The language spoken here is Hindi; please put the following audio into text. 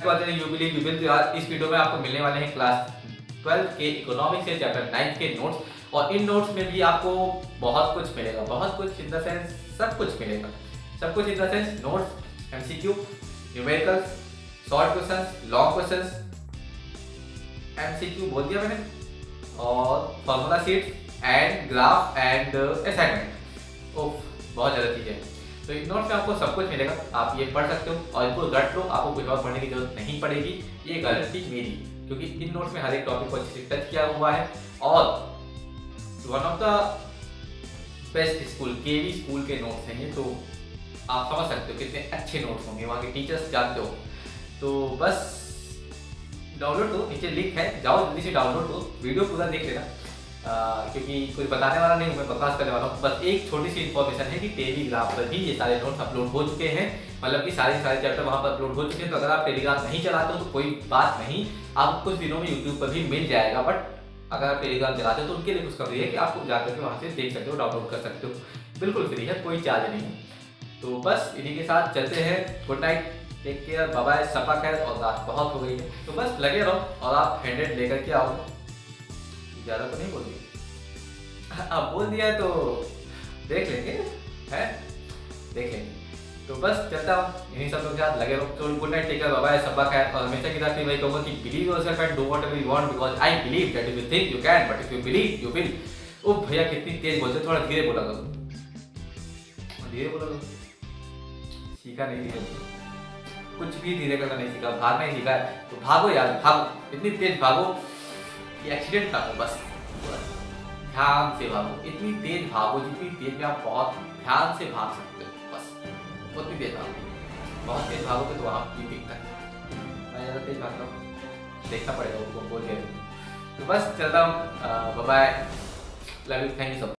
You believe you will. तो आज इस वीडियो में आपको मिलने वाले हैं क्लास 12 के इकोनॉमिक्स से चैप्टर 9 के नोट्स। और इन नोट्स में भी आपको बहुत कुछ मिलेगा, बहुत कुछ इन द सेंस सब कुछ मिलेगा। सब कुछ in the sense notes, MCQ, numericals, short questions, long questions, MCQ बोल दिया मैंने, और formula sheet and graph and assignment. Oh बहुत ज़्यादा चीज़ है। तो इन नोट्स में आपको सब कुछ मिलेगा, आप ये पढ़ सकते हो और इनको रट लो, आपको कुछ और पढ़ने की जरूरत नहीं पड़ेगी। ये गारंटी मेरी, क्योंकि इन नोट्स में हर एक टॉपिक को अच्छे से टच किया हुआ है। और one of the best school KV school के नोट्स हैं ये, तो आप समझ सकते हो कितने अच्छे नोट्स होंगे, वहाँ के टीचर्स जानते हो। तो बस डाउनलोड करो, नीचे लिंक है, जाओ जल्दी से डाउनलोड करो, वीडियो पूरा देख लेना। क्योंकि कोई बताने वाला नहीं हूँ, मैं बकवास करने वाला हूँ। बस एक छोटी सी इन्फॉर्मेशन है कि टेलीग्राम पर भी ये सारे नोट्स अपलोड हो चुके हैं, मतलब कि सारे चैप्टर वहाँ पर अपलोड हो चुके हैं। तो अगर आप टेलीग्राम नहीं चलाते हो तो कोई बात नहीं, आपको कुछ दिनों में यूट्यूब पर भी मिल जाएगा। बट अगर आप टेलीग्राम चलाते हो तो उनके लिए खुशखबरी है कि आपको जाकर के वहाँ से देख सकते हो, डाउनलोड कर सकते हो, बिल्कुल फ्री है, कोई चार्ज नहीं है। तो बस इन्हीं के साथ चलते हैं। Good night, take care, bye bye, सबा खैर। और रात बहुत हो गई है, तो बस लगे रहो और आप हैंडेड लेकर के आओ। ज़्यादा तो नहीं बोल दिया, अब बोल दिया तो देख लेंगे, है देख लेंगे। तो बस चलता हूँ, इन्हीं सब लोग के साथ लगे रहो। तो good night, take care, bye bye, सबा खैर। और हमेशा की तरह मैं कहूँगा कि believe yourself and do whatever you want, because I believe that if you think you can, but if you believe you will. ओ भैया कितनी तेज बोलते, थोड़ा धीरे बोला करो, धीरे बोला करो। सीखा नहीं धीरे, कुछ भी धीरे करना नहीं सीखा, भागना ही सीखा है। तो भागो यार, भागो, इतनी तेज भागो कि एक्सीडेंट ना हो। बस ध्यान से भागो, इतनी तेज भागो जितनी तेज में आप बहुत ध्यान से भाग सकते हो, बस उतनी तेज भागो। बहुत तेज भागोगे तो वहाँ भी दिखता है, मैं ज़्यादा तेज भाग रहा हूँ, देखना पड़ेगा उनको बोल के। तो बस चलता हूँ, bye bye, love you, thank you सब।